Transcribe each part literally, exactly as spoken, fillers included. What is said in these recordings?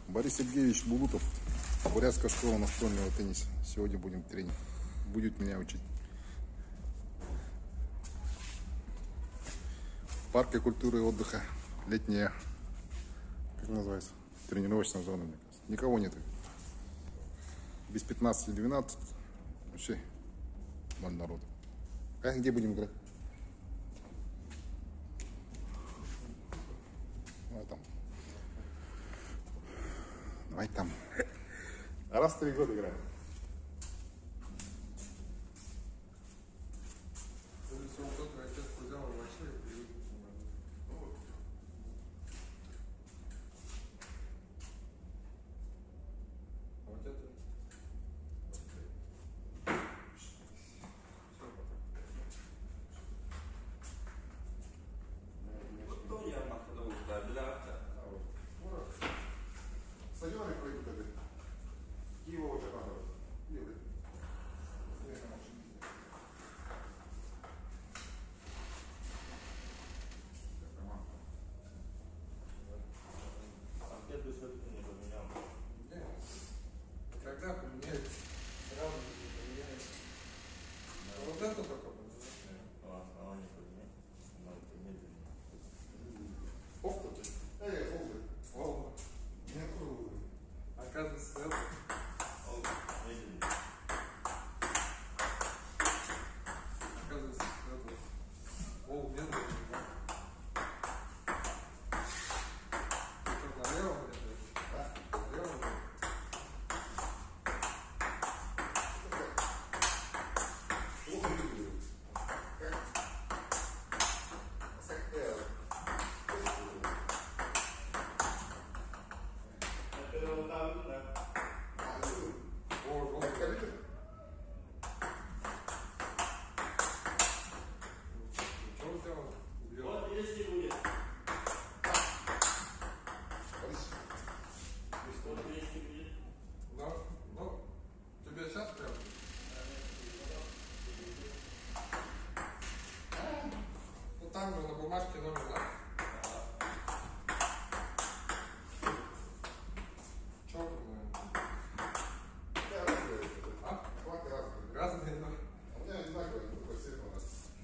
Борис Сергеевич Булутов, Бурятская школа настольного тенниса. Сегодня будем тренинг. Будет меня учить. Парк культуры и отдыха. Летняя. Как называется? Тренировочная зона, мне кажется. Никого нет. Без пятнадцати двенадцати. Вообще ноль народу. А где будем играть? Давай там. Давай там. Раз в три года играем. Стадионы пройдут это. Киева уже надо. Когда поменяют? Сразу не поменяют. А вот это только поменяют. А основание поменять. Надо помедленнее. Офта ты. Эй, Олды. О, не круглый. Оказывается, это. О, медленнее. Оказывается, это. Пол медленный. Что, налево где-то? Да? Налево где-то? Плохо выглядит. Как? Как это? Это вот там, да. А, ну, О, вот. как компьютер? Что у тебя убьет? Вот если будет. Борис. Вот если будет. Да? Ну, тебе сейчас прям? Ну там же на бумажке номер, да? Чё ты, Я разные. а? Хваты разные. Разные, но А у меня одинаковый, такой цвет у нас.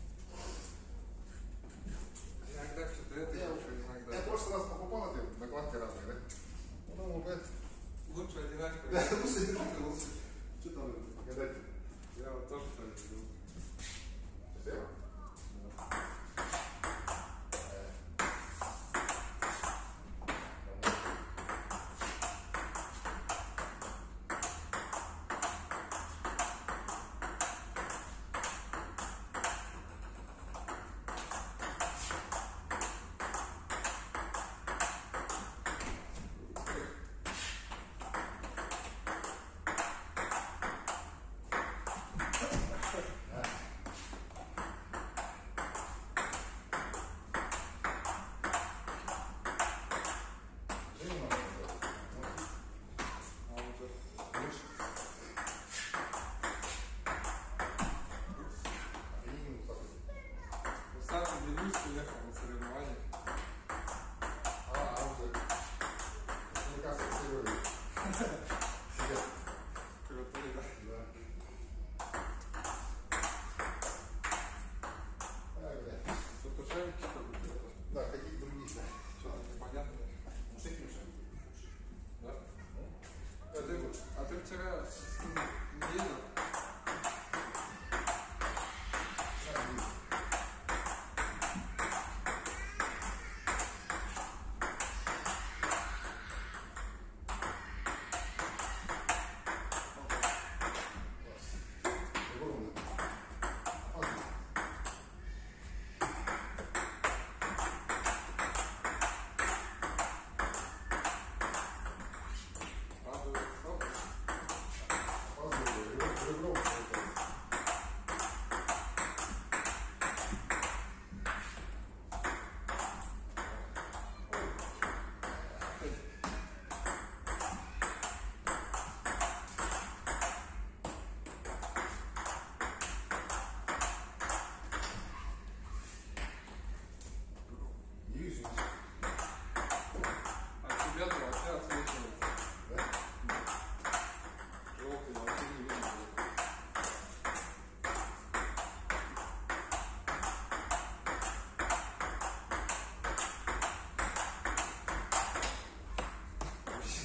иногда что-то это, Я, лучше я иногда. в прошлый раз покупал эти накладки разные, да? Ну, думал, блядь. Лучше одинаково. Да, лучше одинаково, лучше. Что там, гадать? Я вот тоже так делаю. Спасибо.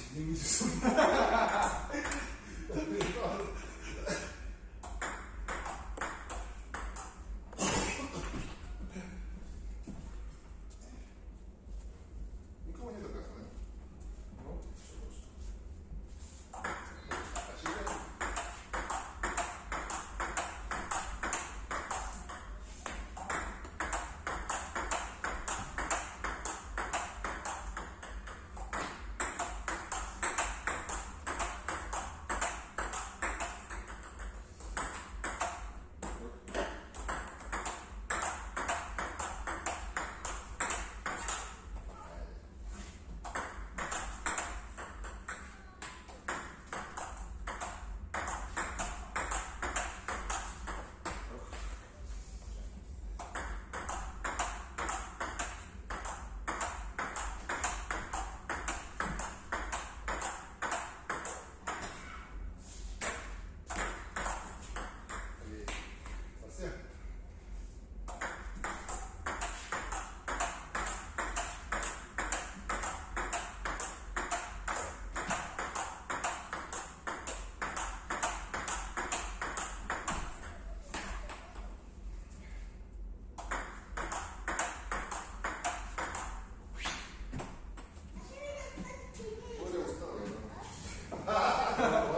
Не видишь. Никого нет, оказывается, да? Ну, все просто. Совсем? Более усталый, да?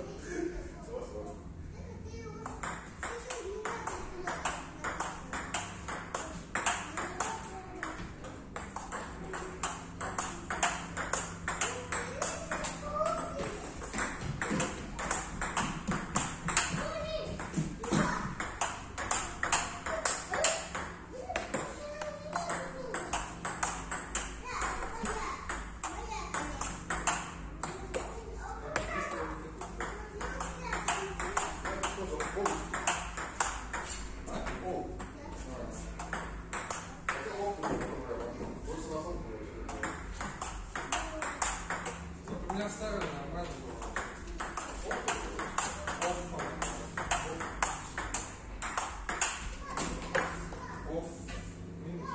Вот у меня старый нормально было. Офф. Минус.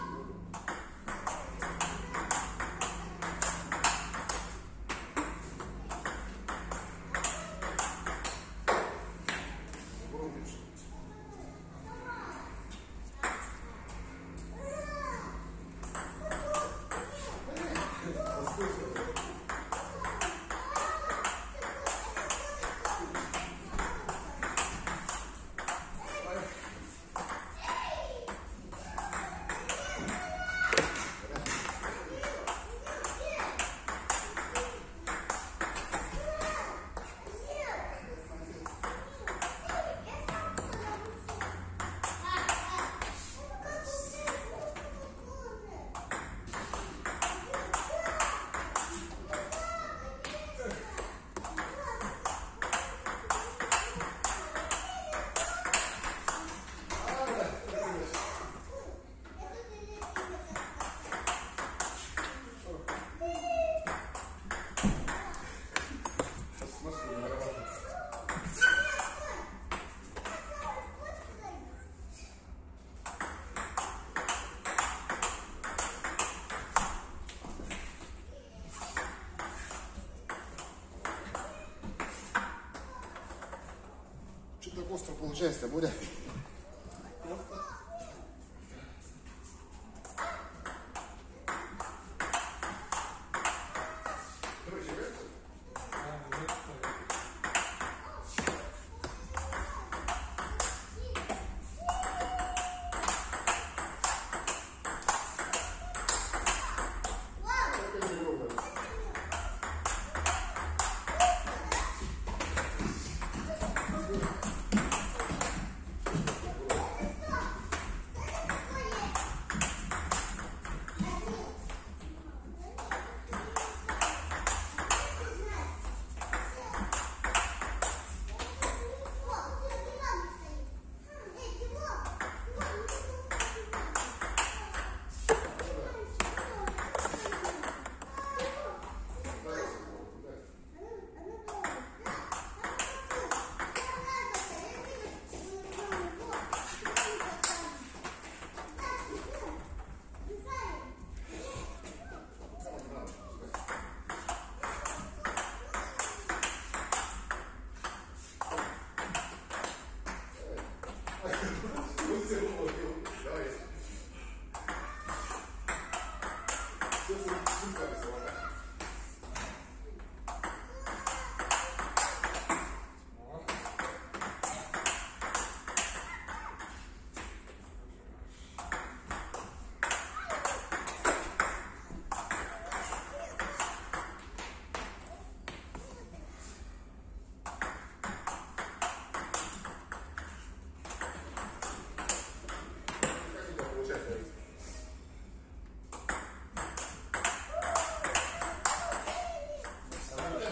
Что так остро получается, Боря?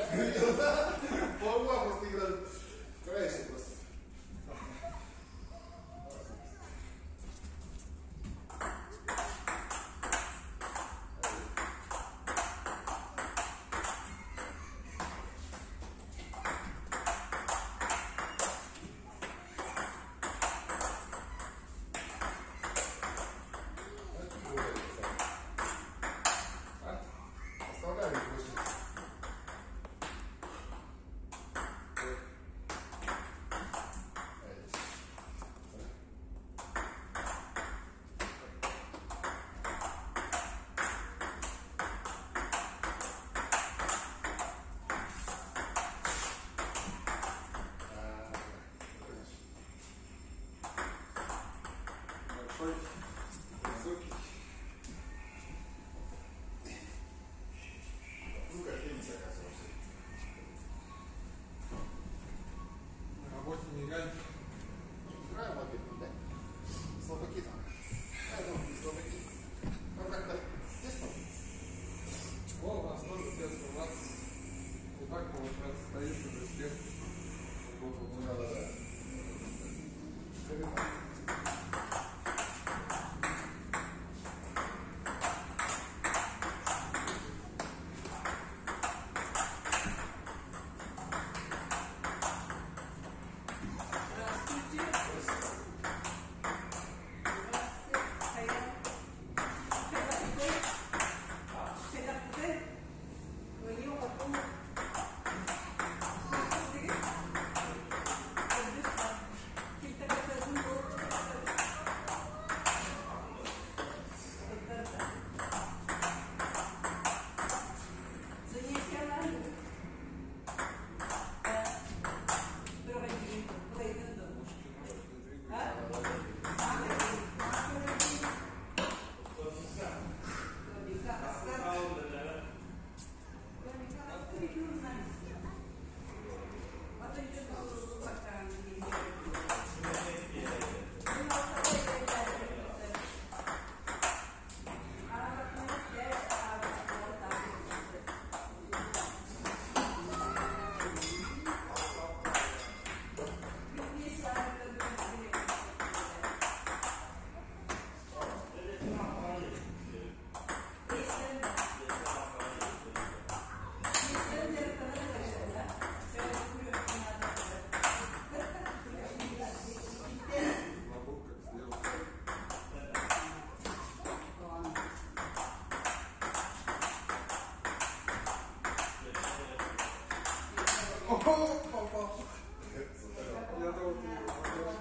По углам просто играют. Краешек просто. Оставляем их выше. Большой, высокий. Ну, как теннис, оказывается. На работе не играем. Играем в ответ, да? Слабаки там. А, ну, не слабаки. Ну, как-то тесно. О, у нас тоже тесно. У нас и так получается стоишь уже всех. Да, да, да. Я думал, ты его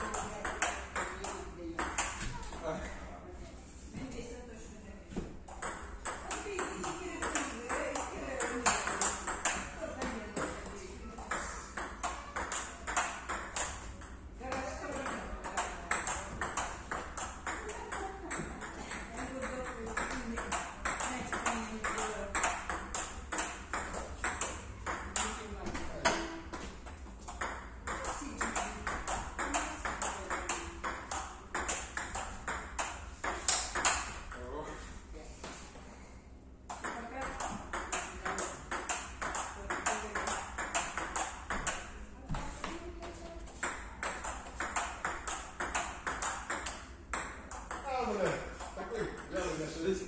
Такой вялый наш весь.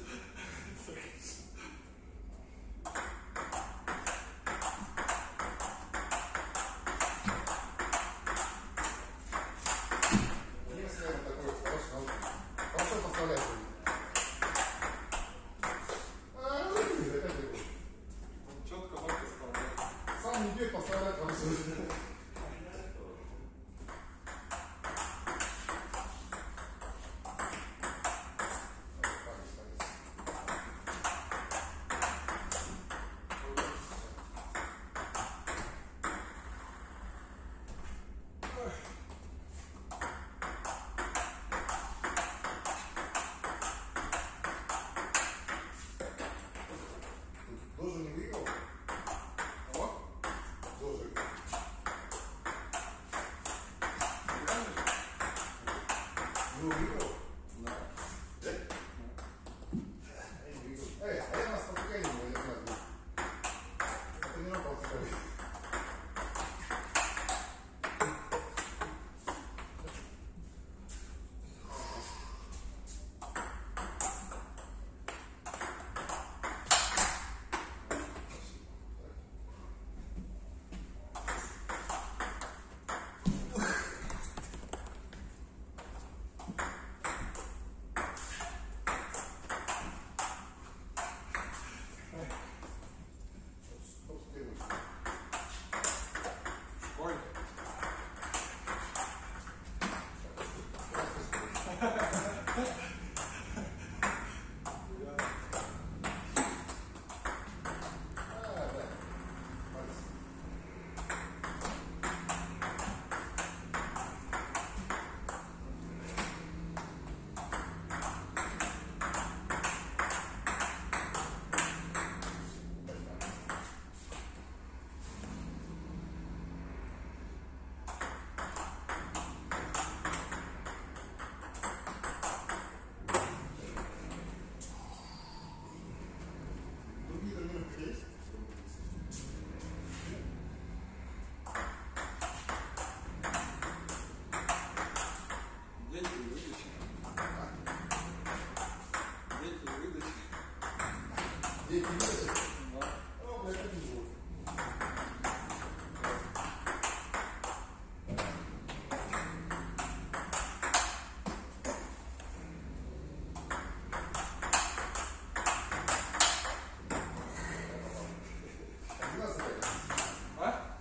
Если он такой хороший, он хорошо поставляет. А, ну, это как его. четко ноги вставляет. Сам не бег, поставляет хорошо. Тоже не выиграл? Вот. Тоже. тренировка устроить. Ой. Другие тренировки есть? Дети выдачи. Дети выдачи. Дети есть? Да. О, блядь, это не звук. А?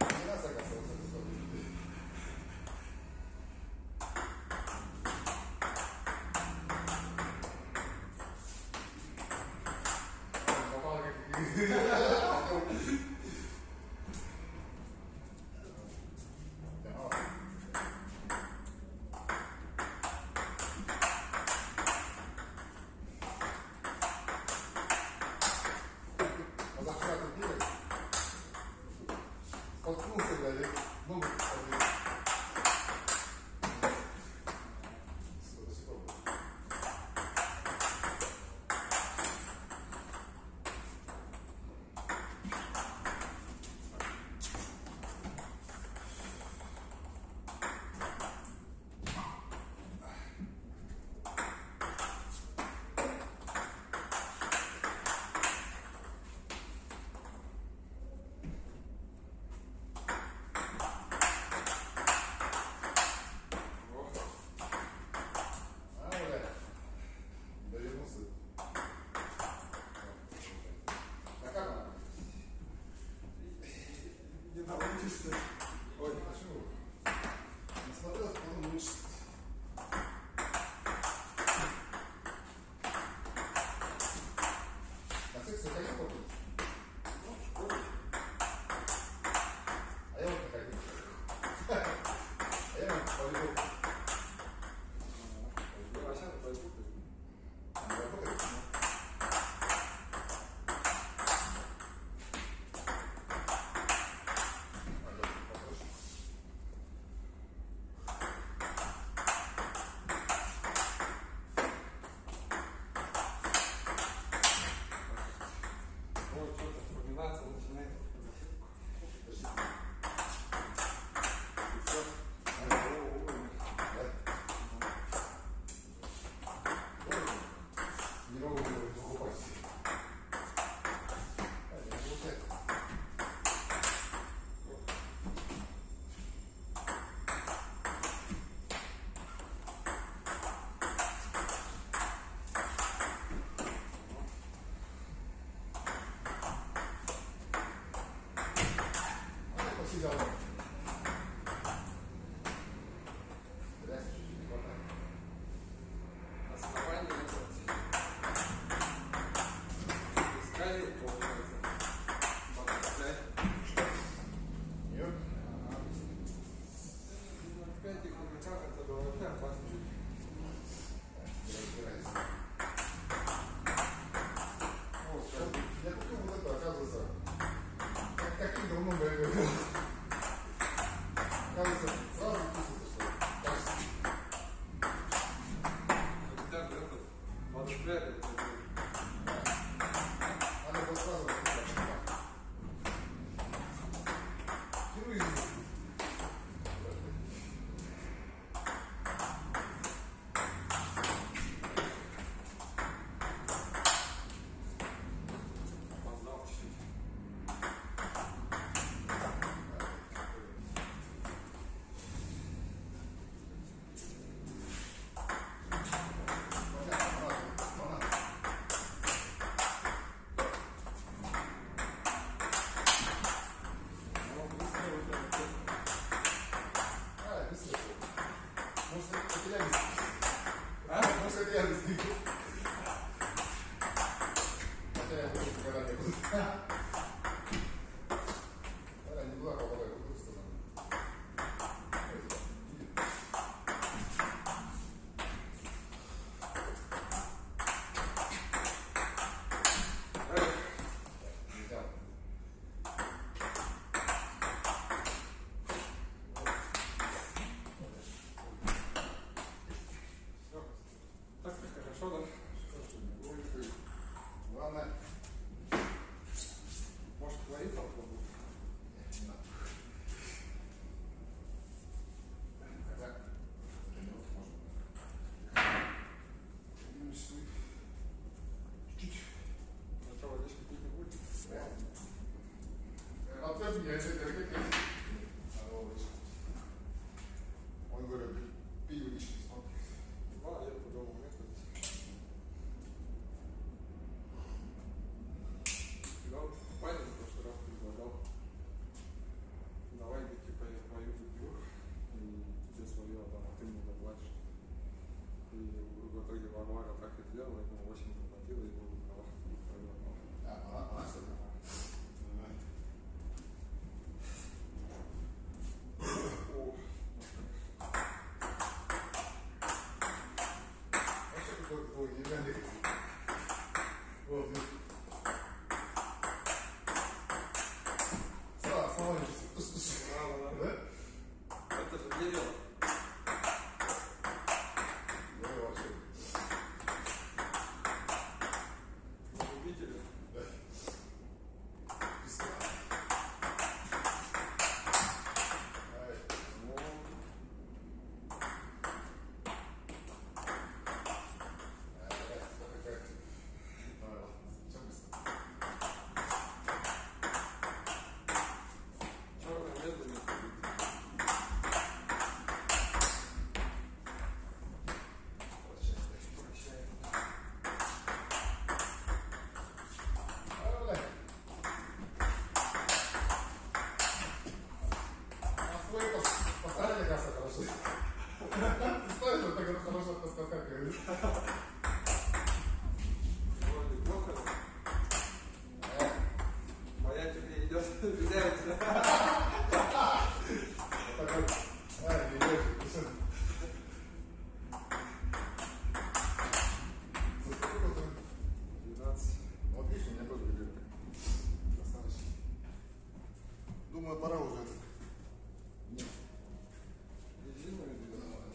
Позавчера ты делали? Споткнулся, блядь, и ногу побил. Сколько секунд? А, блядь. Довернулся. На как она? Не научишься. Ой, почему? Не смотрелось, потом лучше. На секцию ходил попить? Ну, в школе. А я вот не ходил. А я вот полюбил. А сейчас пойду. А не работает? А, да, попроще. Ой, что-то вспоминаться начинает. И все. Нового уровня. Не могу говорить, покупать. А, не получается. А я посидел. Здрасте, чуть-чуть не хватает. Основание этот. Искали, получается. Баттерфляй. Нет? Ну, в пятих руках это было вообще опасно. Не разбирайся. Вот, сейчас. Я купил вот это, оказывается, как каким давно бы я говорил. Оказывается, сразу пишется, что качество. Хотя бы этот. Баттерфляй это. Надо было сразу написать, что так. Опоздал чуть-чуть. Так-то хорошо, да? Главное, Может, твои попробуем? Чуть-чуть. Сначала водички пить не будет. опять меня это как он говорит, пей водички, смотри. Два, я по-другому метод. Когда вот Панин в прошлый раз предлагал, давай, говорит, типа, я твою выпью, и тебе свое отдам, а ты мне доплатишь. И в итоге Варвара так и сделала, ему восемь заплатила, и его выиграла. А, она, она, кстати. О, Вообще какой-то твой деревянный. Вот, видишь. Слава, слава, да? это же дерево. Да, вообще. Мы любители. Да. Писка. Ай. Ну, черный медленный. Вроде плохо. Моя тебе идет, меняется. двенадцать. Думаю, пора уже. Резиновый двенадцать.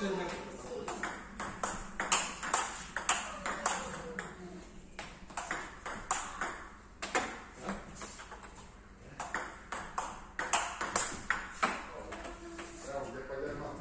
последняя. Прямо где по диагонали.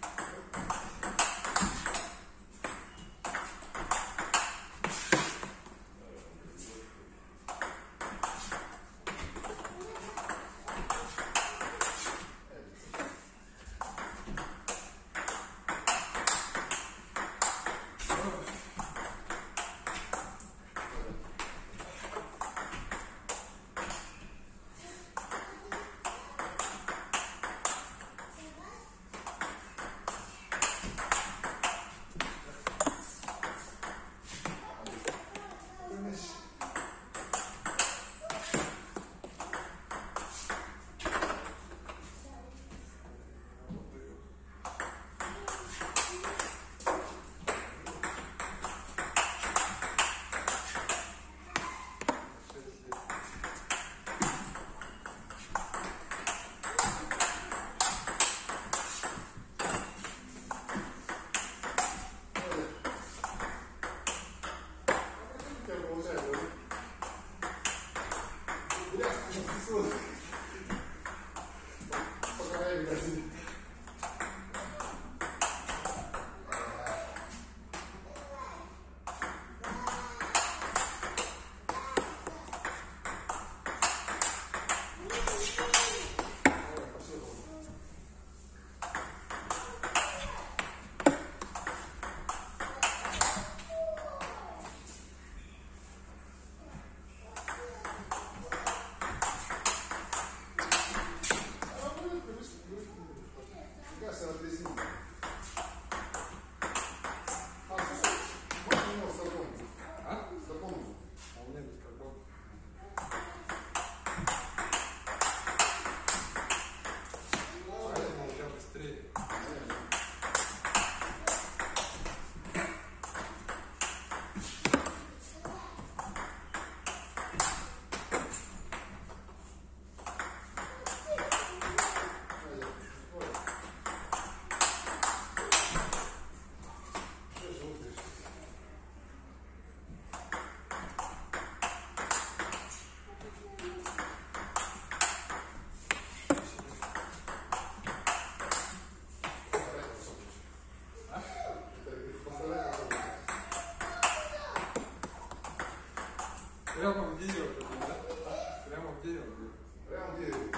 Прямо в дерево, да? Прямо в дерево. Прямо в дерево.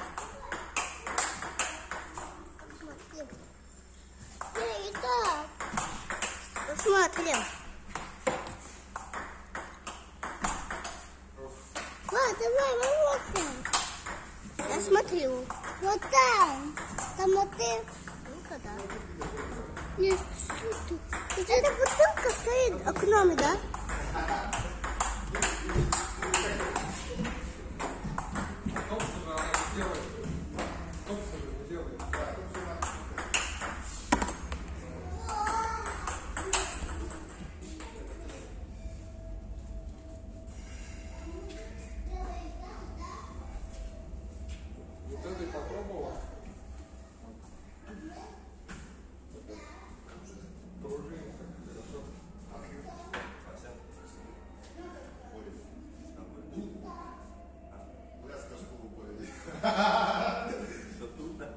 Смотри. Итак. Посмотрим. Ладно, давай, вот там. Я смотрю. Вот там. Там вот ты. Ну-ка, да. Нет, тут. Эта бутылка стоит окном, да? Вот это и попробовала. Пружинка, хорошо. Пляска в школу пойди. Что тут, да?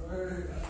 Эй,